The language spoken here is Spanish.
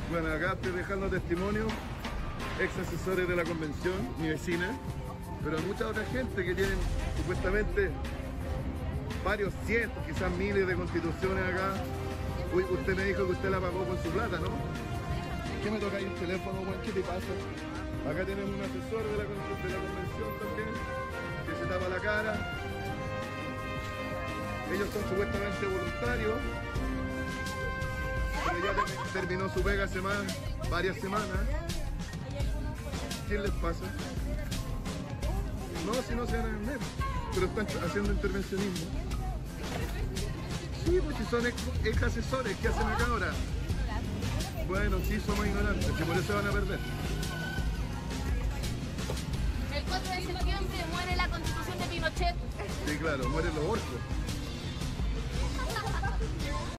Bueno, acá estoy dejando testimonio, ex asesores de la convención, mi vecina, pero mucha otra gente que tienen supuestamente varios cientos, quizás miles de constituciones acá. Uy, usted me dijo que usted la pagó con su plata, ¿no? ¿Qué me toca ahí el teléfono, Juan? ¿Qué te pasa? Acá tenemos un asesor de la convención también, que se tapa la cara. Ellos son supuestamente voluntarios, pero ya terminó su pega hace varias semanas. ¿Qué les pasa? No, si no se van a vender, pero están haciendo intervencionismo. Sí, pues si son ex asesores, ¿qué hacen acá ahora? Bueno, sí, somos ignorantes, que por eso van a perder. El 4 de septiembre muere la Constitución de Pinochet. Sí, claro, mueren los orcos.